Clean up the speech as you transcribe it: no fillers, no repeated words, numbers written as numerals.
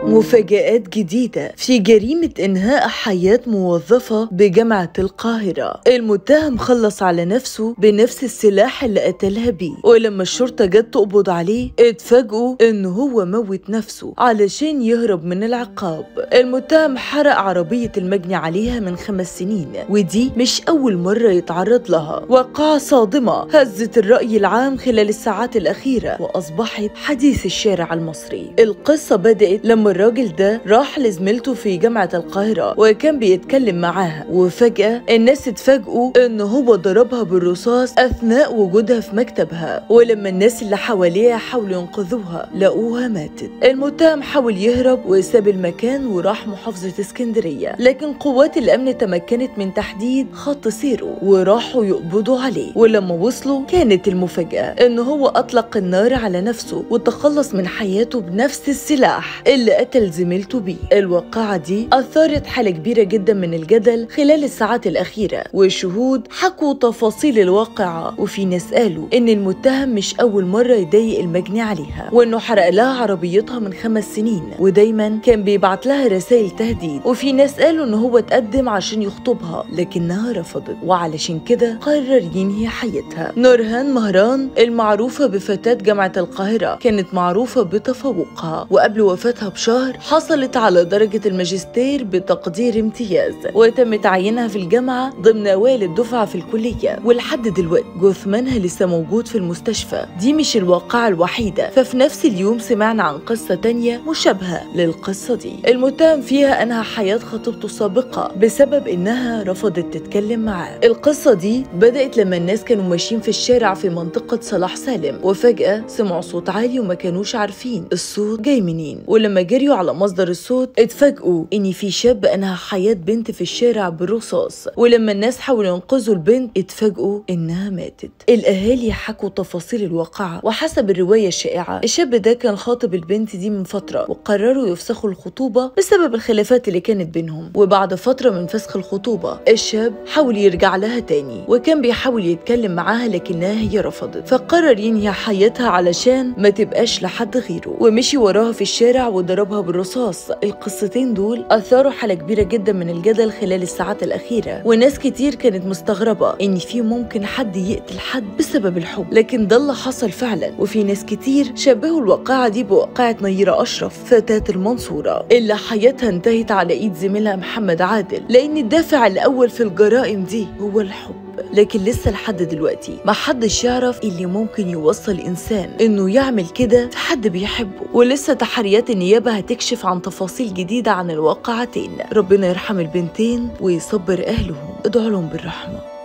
مفاجآت جديدة في جريمة إنهاء حياة موظفة بجامعة القاهرة. المتهم خلص على نفسه بنفس السلاح اللي قتلها بيه، ولما الشرطة جت تقبض عليه اتفاجئوا إنه هو موت نفسه علشان يهرب من العقاب. المتهم حرق عربية المجني عليها من 5 سنين، ودي مش أول مرة يتعرض لها. وقعة صادمة هزت الرأي العام خلال الساعات الأخيرة وأصبحت حديث الشارع المصري. القصة بدأت لما الراجل ده راح لزميلته في جامعة القاهرة وكان بيتكلم معاها، وفجأة الناس اتفاجئوا إن هو ضربها بالرصاص أثناء وجودها في مكتبها، ولما الناس اللي حواليها حاولوا ينقذوها لقوها ماتت. المتهم حاول يهرب وساب المكان وراح محافظة اسكندرية، لكن قوات الأمن تمكنت من تحديد خط سيره وراحوا يقبضوا عليه. ولما وصلوا كانت المفاجأة إن هو أطلق النار على نفسه وتخلص من حياته بنفس السلاح اللي قتل زميلته بيه. الواقعة دي أثارت حالة كبيرة جدا من الجدل خلال الساعات الأخيرة، والشهود حكوا تفاصيل الواقعة، وفي ناس قالوا إن المتهم مش أول مرة يضايق المجني عليها، وإنه حرق لها عربيتها من 5 سنين ودايما كان بيبعت لها رسائل تهديد. وفي ناس قالوا إن هو اتقدم عشان يخطبها لكنها رفضت، وعلشان كده قرر ينهي حياتها. نورهان مهران المعروفة بفتاة جامعة القاهرة كانت معروفة بتفوقها، وقبل وفاتها بشهر حصلت على درجة الماجستير بتقدير امتياز، وتم تعيينها في الجامعة ضمن أوائل الدفعة في الكلية، ولحد دلوقتي جثمانها لسه موجود في المستشفى. دي مش الواقعة الوحيدة، ففي نفس اليوم سمعنا عن قصة تانية مشابهة للقصة دي. المتهم فيها أنهى حياة خطيبته السابقة بسبب إنها رفضت تتكلم معاه. القصة دي بدأت لما الناس كانوا ماشيين في الشارع في منطقة صلاح سالم، وفجأة سمعوا صوت عالي وما كانوش عارفين الصوت جاي منين، ولما جريوا على مصدر الصوت اتفاجئوا ان في شاب انهى حياة بنت في الشارع بالرصاص، ولما الناس حاولوا ينقذوا البنت اتفاجئوا انها ماتت. الاهالي حكوا تفاصيل الواقعة، وحسب الرواية الشائعة الشاب ده كان خاطب البنت دي من فترة، وقرروا يفسخوا الخطوبة بسبب الخلافات اللي كانت بينهم. وبعد فترة من فسخ الخطوبة الشاب حاول يرجع لها تاني، وكان بيحاول يتكلم معاها لكنها هي رفضت، فقرر ينهي حياتها علشان ما تبقاش لحد غيره، ومشي وراها في الشارع وضربها بالرصاص. القصتين دول أثاروا حالة كبيرة جدا من الجدل خلال الساعات الأخيرة، وناس كتير كانت مستغربة إن في ممكن حد يقتل حد بسبب الحب، لكن ده اللي حصل فعلا. وفي ناس كتير شبهوا الواقعة دي بواقعة نيرة أشرف فتاة المنصورة اللي حياتها انتهت على إيد زميلها محمد عادل، لأن الدافع الأول في الجرائم دي هو الحب. لكن لسه لحد دلوقتي محدش يعرف اللي ممكن يوصل إنسان إنه يعمل كده في حد بيحبه، ولسه تحريات النيابة هتكشف عن تفاصيل جديدة عن الواقعتين. ربنا يرحم البنتين ويصبر أهلهم، ادعوا لهم بالرحمة.